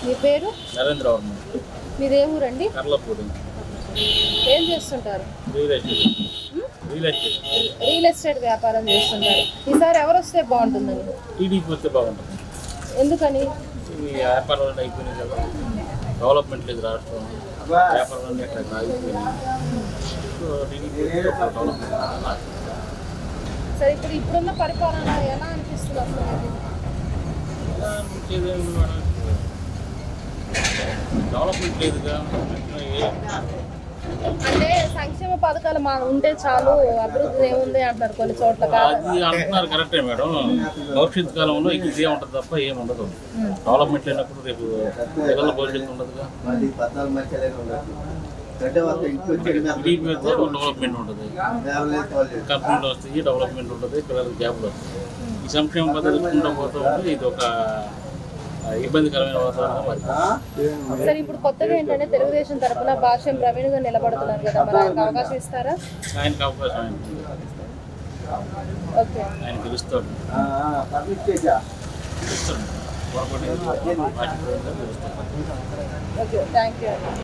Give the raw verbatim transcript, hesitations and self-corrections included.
మీ పేరు? నరేంద్ర వర్మ. మీదే ఊరండి? కర్లపూడి. ఏం చేస్తుంటారు? Real estate. Real estate real estate వ్యాపారం చేస్తుంటారు. ఈసారి ఎవరు వస్తే బాగుంటుందని? టీడీపీ వస్తే బాగుంటుంది. ఎందుకని? ఈ వ్యాపారాలు అయిపోయినాయి కదా, డెవలప్మెంట్ లేదు రాష్ట్రం, వ్యాపారాలన్నీ అక్కడ ఆగిపోయినాయి. So TDP development. సరే, ఇప్పుడు ఇప్పుడున్న పరిపాలన ఎలా అనిపిస్తుంది అసలు? ఎలా అనిపించేది డెవలప్మెంట్ లేదుగా. అంటే సంక్షేమ పథకాలు మా ఉంటే చాలు, అభివృద్ధి ఏముంది అంటారు కొన్ని చోట్ల. అది అంటున్నారు కరెక్టే మేడం. భవిష్యత్ కాలంలో ఇదే ఉంటుంది తప్ప ఏముండదు. డెవలప్మెంట్ లేనప్పుడు రేపు పిల్లల భవిష్యత్తు ఉండదుగా. టీడీపీ అయితే డెవలప్మెంట్ ఉంటుంది, కంపెనీలు వస్తాయి, డెవలప్మెంట్ ఉంటుంది, పిల్లలకి జాబులు వస్తాయి. ఈ సంక్షేమ పద్ధతి ఉంటూ పోతూ ఉంటే ఇది ఒక ఇబ్బందికరమైన వాతావరణం. సరే, ఇప్పుడు కొత్తగా ఏంటంటే తెలుగుదేశం తరఫున భాష్యం ప్రవీణ్ గా నిలబడుతున్నారు కదా, మరి ఆయనకు అవకాశం ఇస్తారా? ఆయనకు అవకాశం ఆయన ఓకే, ఆయన గెలుస్తాడు. గెలుస్తాడు. Okay, thank you.